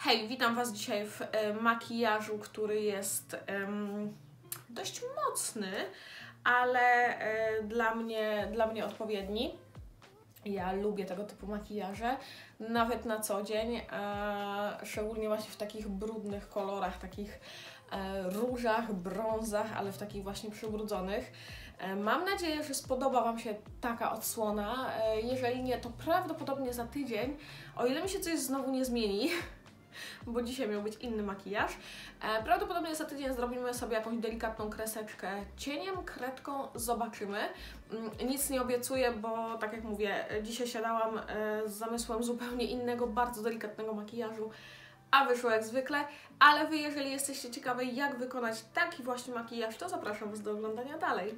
Hej, witam Was dzisiaj w makijażu, który jest dość mocny, ale dla mnie odpowiedni. Ja lubię tego typu makijaże, nawet na co dzień, szczególnie właśnie w takich brudnych kolorach, takich różach, brązach, ale w takich właśnie przybrudzonych. Mam nadzieję, że spodoba Wam się taka odsłona. Jeżeli nie, to prawdopodobnie za tydzień, o ile mi się coś znowu nie zmieni, bo dzisiaj miał być inny makijaż. Prawdopodobnie za tydzień zrobimy sobie jakąś delikatną kreseczkę cieniem, kredką, zobaczymy. Nic nie obiecuję, bo tak jak mówię, dzisiaj siadałam z zamysłem zupełnie innego, bardzo delikatnego makijażu, a wyszło jak zwykle, ale Wy, jeżeli jesteście ciekawe, jak wykonać taki właśnie makijaż, to zapraszam Was do oglądania dalej.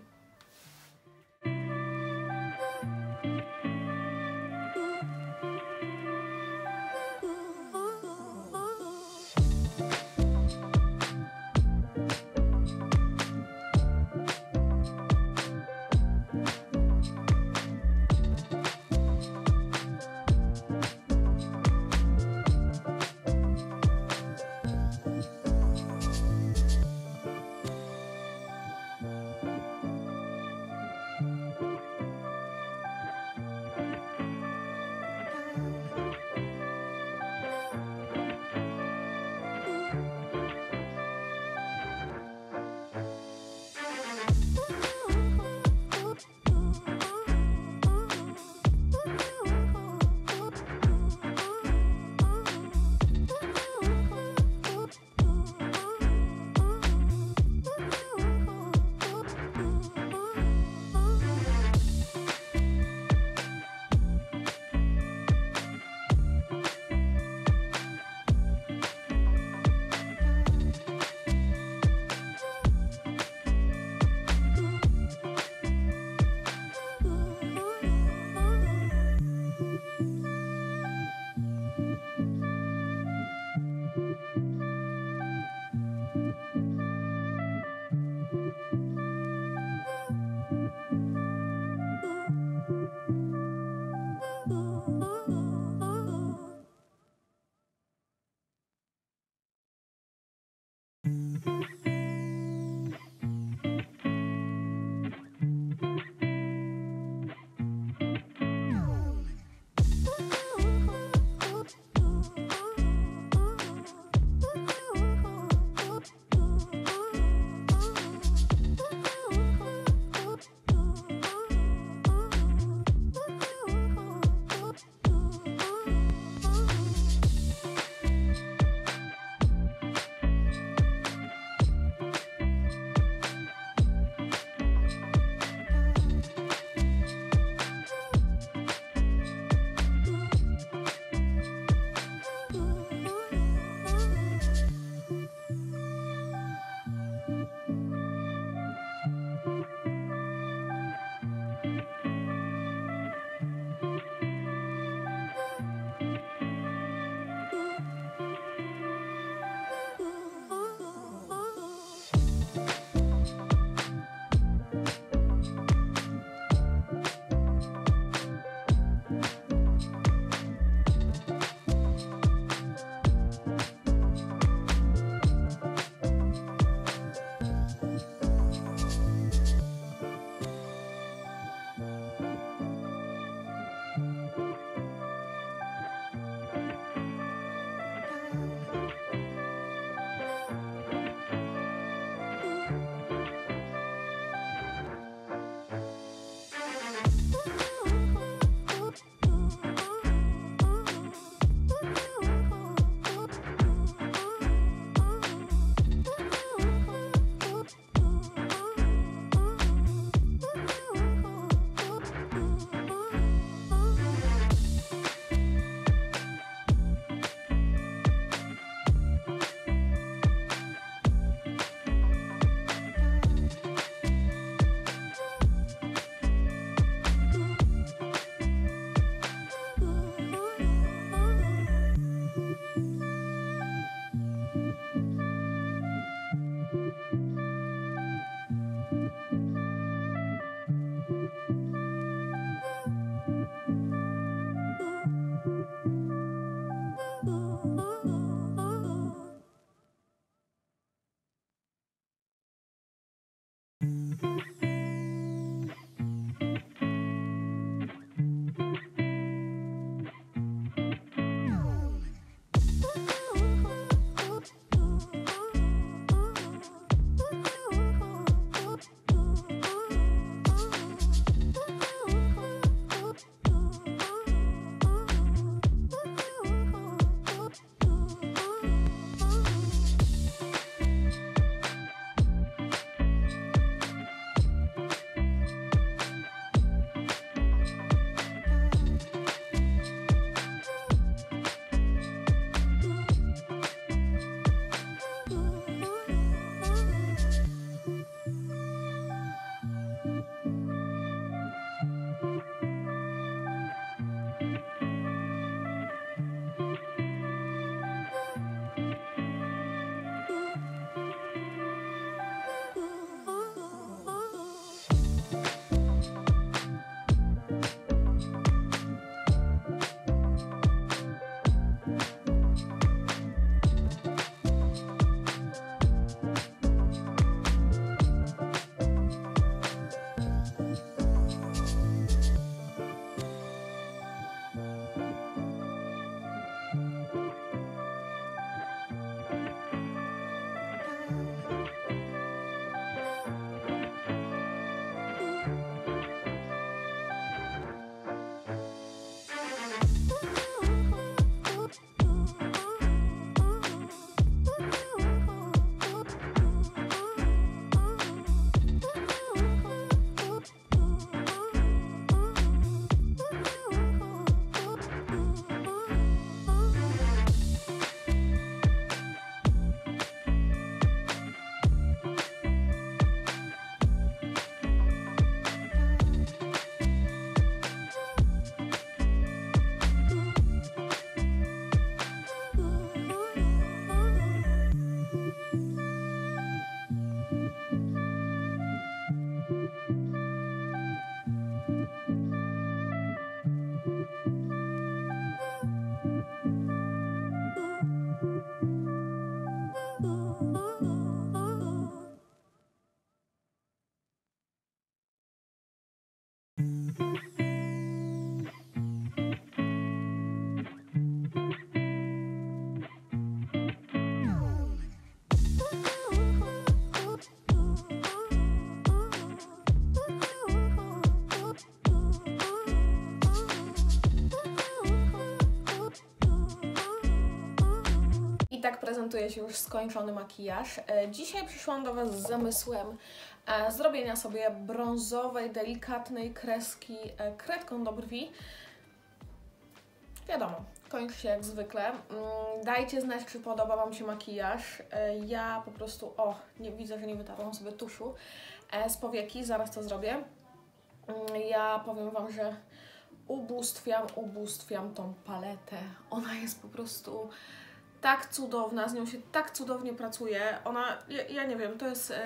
tak prezentuje się już skończony makijaż. Dzisiaj przyszłam do Was z zamysłem zrobienia sobie brązowej, delikatnej kreski kredką do brwi. Wiadomo, kończy się jak zwykle. Dajcie znać, czy podoba Wam się makijaż. Ja po prostu, nie widzę, że nie wytarłam sobie tuszu z powieki, zaraz to zrobię. Ja powiem Wam, że ubóstwiam tą paletę. Ona jest po prostu tak cudowna, z nią się tak cudownie pracuje. Ja nie wiem, to jest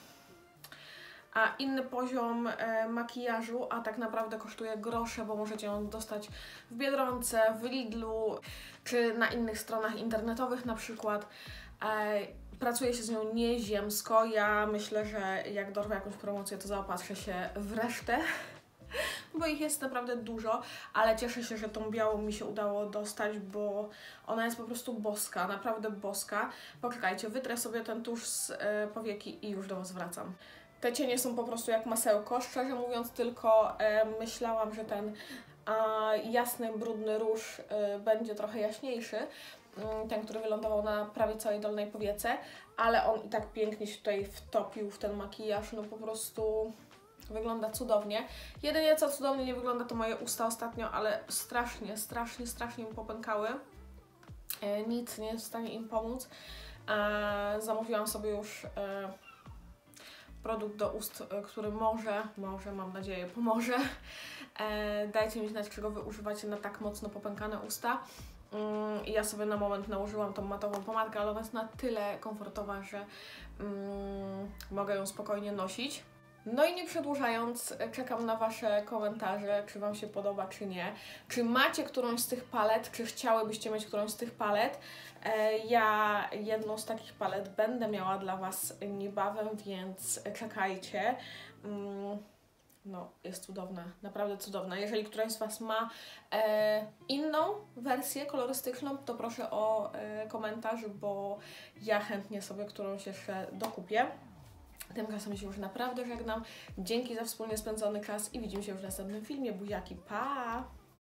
inny poziom makijażu, a tak naprawdę kosztuje grosze, bo możecie ją dostać w Biedronce, w Lidlu, czy na innych stronach internetowych na przykład. Pracuje się z nią nieziemsko. Ja myślę, że jak dorwę jakąś promocję, to zaopatrzę się w resztę, bo ich jest naprawdę dużo, ale cieszę się, że tą białą mi się udało dostać, bo ona jest po prostu boska, naprawdę boska. Poczekajcie, wytrę sobie ten tusz z powieki i już do Was wracam. Te cienie są po prostu jak masełko, szczerze mówiąc, tylko myślałam, że ten jasny, brudny róż będzie trochę jaśniejszy, ten, który wylądował na prawie całej dolnej powiece, ale on i tak pięknie się tutaj wtopił w ten makijaż, no po prostu wygląda cudownie. Jedynie co cudownie nie wygląda, to moje usta ostatnio, ale strasznie mi popękały. Nic nie jest w stanie im pomóc. Zamówiłam sobie już produkt do ust, który może, mam nadzieję, pomoże. Dajcie mi znać, czego Wy używacie na tak mocno popękane usta. Ja sobie na moment nałożyłam tą matową pomadkę, ale ona jest na tyle komfortowa, że mogę ją spokojnie nosić. No i nie przedłużając, czekam na Wasze komentarze, czy Wam się podoba, czy nie. Czy macie którąś z tych palet, czy chciałybyście mieć którąś z tych palet? Ja jedną z takich palet będę miała dla Was niebawem, więc czekajcie. No, jest cudowna, naprawdę cudowna. Jeżeli któraś z Was ma inną wersję kolorystyczną, to proszę o komentarz, bo ja chętnie sobie którąś jeszcze dokupię. Tymczasem się już naprawdę żegnam. Dzięki za wspólnie spędzony czas i widzimy się już w następnym filmie. Buziaki, pa!